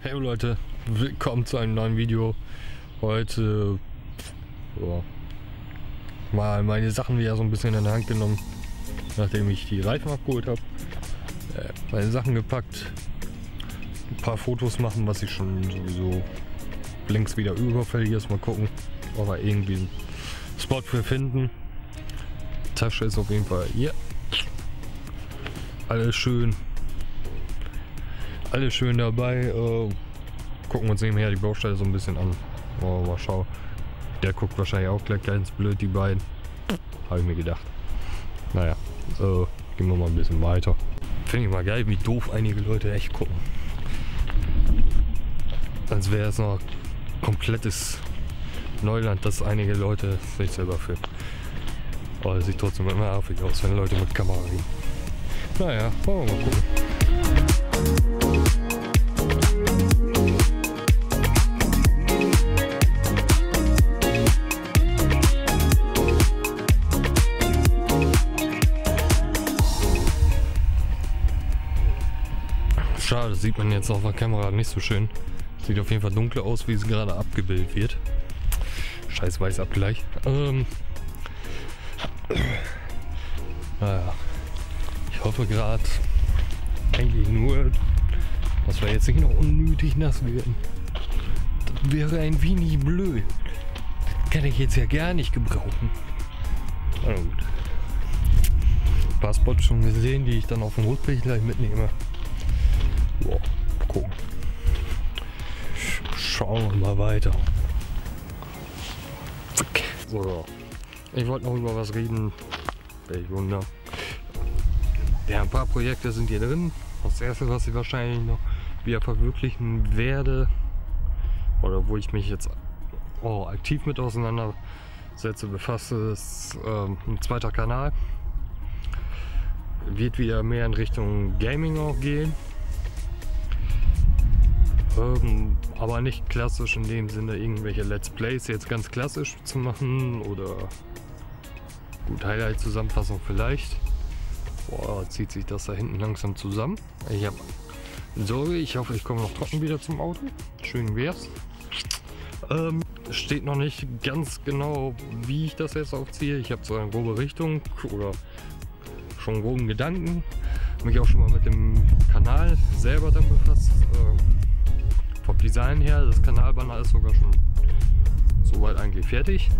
Hey Leute, willkommen zu einem neuen Video. Heute mal meine Sachen wieder so ein bisschen in die Hand genommen, nachdem ich die Reifen abgeholt habe. Meine Sachen gepackt, ein paar Fotos machen, was ich schon sowieso links wieder überfällig ist. Mal gucken, ob wir irgendwie einen Spot für finden. Die Tasche ist auf jeden Fall hier. Alles schön dabei. Gucken uns nebenher die Baustelle so ein bisschen an. Mal schauen. Der guckt wahrscheinlich auch gleich ganz blöd, die beiden. Habe ich mir gedacht. Naja, gehen wir mal ein bisschen weiter. Finde ich mal geil, wie doof einige Leute echt gucken. Als wäre es noch komplettes Neuland, dass einige Leute sich selber filmen. Aber es sieht trotzdem immer affig aus, wenn Leute mit Kamera gehen. Naja, wollen wir mal gucken. Schade, das sieht man jetzt auf der Kamera nicht so schön. Sieht auf jeden Fall dunkler aus, wie es gerade abgebildet wird. Scheiß Weißabgleich. Naja. Ich hoffe gerade eigentlich nur, dass wir jetzt nicht noch unnötig nass werden. Das wäre ein wenig blöd. Das kann ich jetzt ja gar nicht gebrauchen. Na gut. Ein paar Spots schon gesehen, die ich dann auf dem Rückweg gleich mitnehme. Boah, gucken. Schauen wir mal weiter. So, ich wollte noch über was reden. Welch Wunder. Ja, ein paar Projekte sind hier drin. Das erste, was ich wahrscheinlich noch wieder verwirklichen werde, oder wo ich mich jetzt aktiv mit auseinandersetze, befasse, ist ein zweiter Kanal. Wird wieder mehr in Richtung Gaming auch gehen. Aber nicht klassisch in dem Sinne, irgendwelche Let's Plays jetzt ganz klassisch zu machen oder gut Highlight-Zusammenfassung vielleicht. Boah, zieht sich das da hinten langsam zusammen. Ich habe Sorge, ich hoffe, ich komme noch trocken wieder zum Auto. Schön wär's. Steht noch nicht ganz genau, wie ich das jetzt aufziehe. Ich habe so eine grobe Richtung oder schon einen groben Gedanken. Mich auch schon mal mit dem Kanal selber dann befasst. Vom Design her, das Kanalbanner ist sogar schon soweit eigentlich fertig.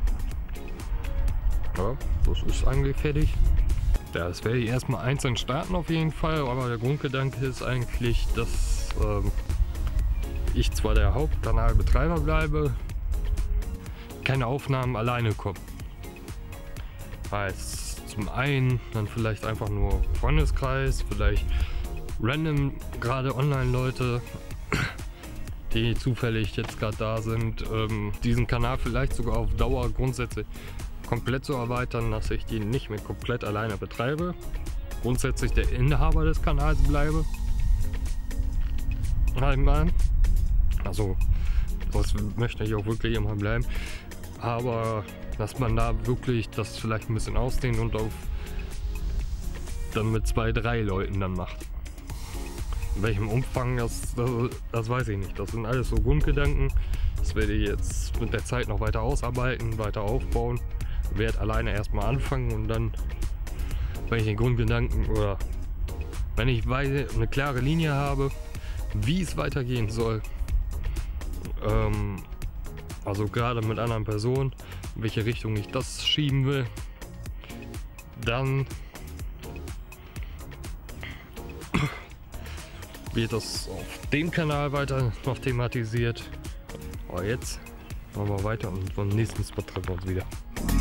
Ja, das ist eigentlich fertig. Ja, das werde ich erstmal einzeln starten auf jeden Fall, aber der Grundgedanke ist eigentlich, dass ich zwar der Hauptkanalbetreiber bleibe, keine Aufnahmen alleine kommen. Heißt, zum einen dann vielleicht einfach nur Freundeskreis, vielleicht random gerade Online-Leute, die zufällig jetzt gerade da sind, diesen Kanal vielleicht sogar auf Dauer grundsätzlich komplett zu erweitern, dass ich die nicht mehr komplett alleine betreibe, grundsätzlich der Inhaber des Kanals bleibe. Also das möchte ich auch wirklich immer bleiben, aber dass man da wirklich das vielleicht ein bisschen ausdehnt und auf dann mit 2, 3 Leuten dann macht. In welchem Umfang, das weiß ich nicht. Das sind alles so Grundgedanken. Das werde ich jetzt mit der Zeit noch weiter ausarbeiten, weiter aufbauen. Werde alleine erstmal anfangen und dann, wenn ich den Grundgedanken oder wenn ich eine klare Linie habe, wie es weitergehen soll, also gerade mit anderen Personen, in welche Richtung ich das schieben will, dann wird das auf dem Kanal weiter noch thematisiert. Aber jetzt machen wir weiter und beim nächsten Spot treffen wir uns wieder.